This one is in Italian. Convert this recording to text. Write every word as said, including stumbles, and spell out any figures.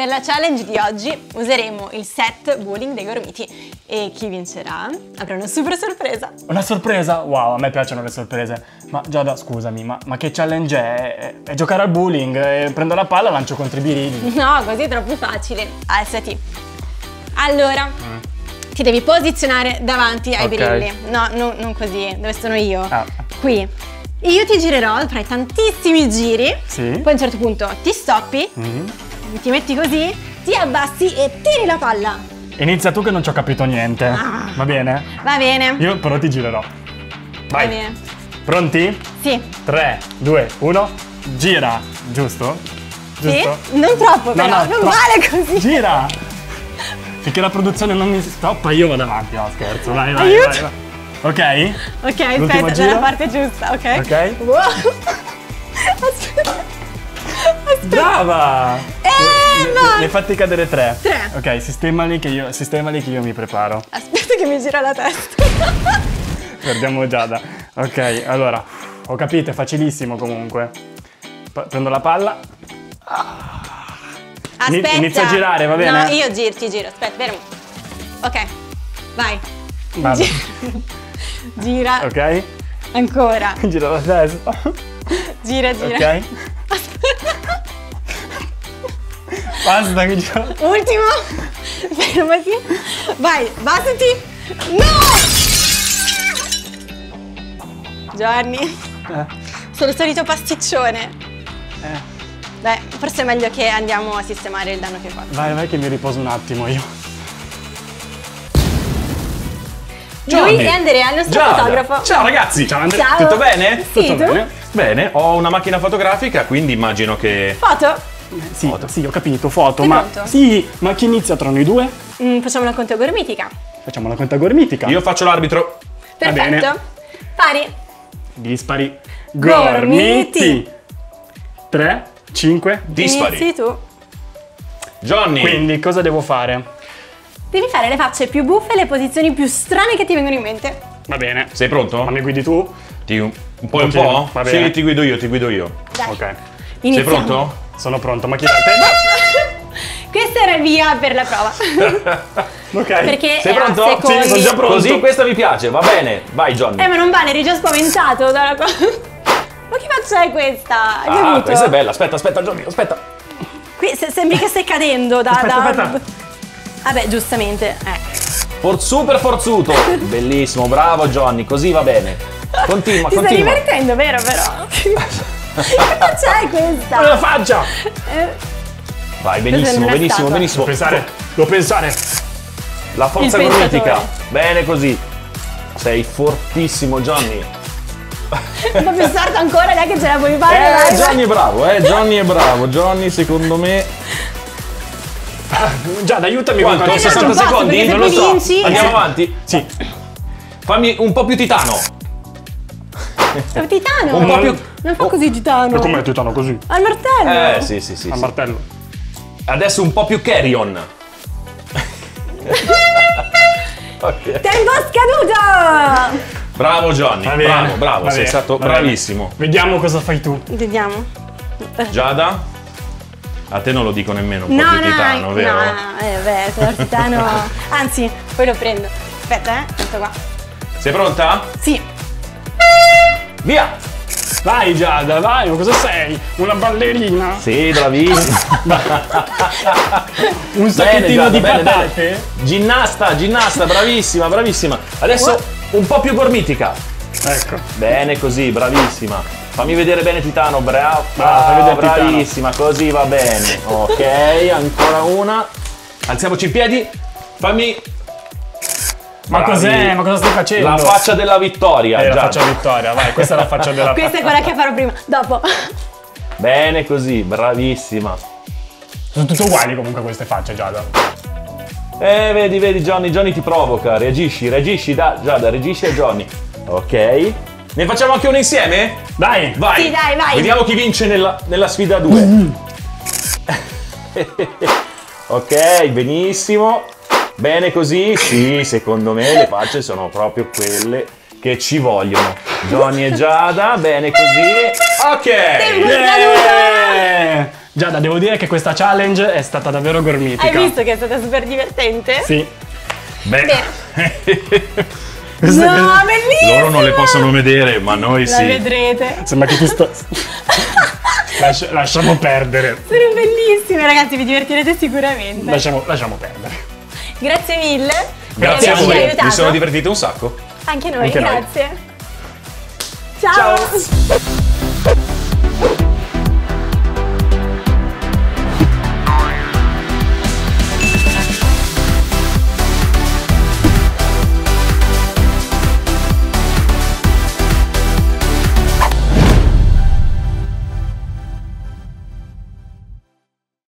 Per la challenge di oggi useremo il set bowling dei Gormiti e chi vincerà avrà una super sorpresa. Una sorpresa? Wow, a me piacciono le sorprese. Ma Giada, scusami, ma, ma che challenge è? È, è giocare al bowling, e prendo la palla e lancio contro i birilli. No, così è troppo facile. Alzati. Allora, mm. ti devi posizionare davanti ai okay. birilli. No, no, non così, dove sono io. Ah. Qui. Io ti girerò, farai tantissimi giri, sì. Poi a un certo punto ti stoppi, mm. ti metti così, ti abbassi e tiri la palla. Inizia tu che non ci ho capito niente. Ah. Va bene? Va bene. Io però ti girerò. Vai. Va bene. Pronti? Sì. tre, due, uno, gira. Giusto? Giusto? Sì? Non troppo però, no, no, non vale così. Gira! Finché la produzione non mi stoppa io vado avanti, no scherzo, vai, vai, Aiuto. vai, vai. Ok? Ok, aspetta, dalla parte giusta, ok? Ok. Wow. Aspetta. Aspetta. Brava! Eh, ne, no. ne hai fatti cadere tre. Tre. Ok, sistemali che io, sistemali che io mi preparo. Aspetta che mi gira la testa. Perdiamo Giada. Ok, allora, ho capito, è facilissimo comunque. P prendo la palla. Aspetta. Inizio a girare, va bene? No, io giro, ti giro, aspetta, fermo. Ok, vai. Vado. Gira. Ok. Ancora. Gira la testa. Gira, gira. Ok. Aspetta. Basta che gira. Ultimo. Fermati. Vai, bastati. No! Giovanni. Eh. Sono il solito pasticcione. Eh. Beh, forse è meglio che andiamo a sistemare il danno che hai fatto. Vai, vai che mi riposo un attimo io. Lui è Andrea, il nostro Giada. fotografo. Ciao ragazzi! Ciao Andrea! Ciao. Tutto bene? Sì, Tutto tu? bene? Bene, ho una macchina fotografica, quindi immagino che... Foto? Sì, foto. sì, ho capito, foto, Sei ma... pronto? Sì, ma chi inizia tra noi due? Mm, facciamo una conta gormitica. Facciamo la conta gormitica. Io faccio l'arbitro. Perfetto. Va bene. Pari. Dispari. Gormiti. tre, cinque. Dispari. Inizi tu. Johnny. Quindi cosa devo fare? Devi fare le facce più buffe e le posizioni più strane che ti vengono in mente. Va bene. Sei pronto? Ma mi guidi tu? Ti, un po' e un po'? Va bene. Sì, ti guido io, ti guido io. Dai. Ok. Iniziamo. Sei pronto? Sono pronto, ma chi era te? Questo era il via per la prova. Ok. Perché Sei è a pronto? secondi. Sì, sono già pronto. Così questa mi piace, va bene. Vai Johnny. Eh, ma non vale, eri già spaventato dalla cosa. Ma che faccia è questa? Hai Ah, capito? questa è bella. Aspetta, aspetta Johnny, aspetta. Qui se sembri che stai cadendo da... Aspetta, da... aspetta. Vabbè, giustamente. Eh. For super forzuto. Bellissimo, bravo Johnny, così va bene. Continua, Ti continua. stai divertendo, vero però? Che faccia è questa? La faccia! Eh, Vai, benissimo, una benissimo, statua. benissimo. Devo pensare, devo pensare. La forza Il gormitica. pensatore. Bene così. Sei fortissimo Johnny. un po' più sarto ancora, dai che ce la puoi fare. Eh, vai, Johnny vai. è bravo, eh, Johnny è bravo. Johnny secondo me... Giada, aiutami Quanto? con Esatto, sessanta un po', secondi? perché se Non lo poi so. vinci, Andiamo eh. avanti? Sì. Fammi un po' più titano. È un titano. Un po' più... Non fa così titano. Ma com'è titano così? Al martello. Eh, sì, sì, sì. Al sì. martello. Adesso un po' più carry on. Ok. Tempo scaduto. Bravo Johnny, Va bene, bravo, bravo, va sei bene, stato va bene. bravissimo. Vediamo cosa fai tu. Vediamo. Giada? A te non lo dico nemmeno, un No, po' no, più titano, no, vero? no, eh, beh, se il titano... Anzi, poi lo prendo. Aspetta, eh, questo qua. Sei pronta? Sì. Via! Vai Giada, vai, ma cosa sei? Una ballerina? Sì, bravissimo. Un sacchettino Giada, di bene, patate? bene. Ginnasta, ginnasta, bravissima, bravissima. Adesso un po' più gormitica. Ecco. Bene così, bravissima. Fammi vedere bene Titano, bravo, Brava, fai vedere Titano. bravissima, così va bene. Ok, ancora una. Alziamoci in piedi. Fammi... Ma Bravi. cos'è? Ma cosa stai facendo? La faccia della vittoria. Eh, la Giada. faccia vittoria, vai, questa è la faccia della Questa è quella che farò prima. Dopo. Bene così, bravissima. Sono tutte uguali comunque queste facce, Giada. Eh, vedi, vedi Johnny, Johnny ti provoca. Reagisci, reagisci, da, Giada, reagisci a Johnny. Ok. Ne facciamo anche una insieme? Dai. Vai. Sì, dai, vai. Vediamo chi vince nella, nella sfida due. Mm. Ok, benissimo. Bene così, sì, secondo me le facce sono proprio quelle che ci vogliono. Johnny e Giada, bene così. Ok! Tempo Yeah! scaduto! Eh, Giada, devo dire che questa challenge è stata davvero gormitica. Hai visto che è stata super divertente? Sì. Bene. No, bellissimo! Loro non le possono vedere, ma noi La sì. vedrete. Sembra che tu sto... Lascia- lasciamo perdere. Sono bellissime, ragazzi, vi divertirete sicuramente. Lasciamo, lasciamo perdere. Grazie mille. Grazie a per averci voi, aiutato. mi sono divertito un sacco. Anche noi, Anche noi. grazie. Ciao. Ciao.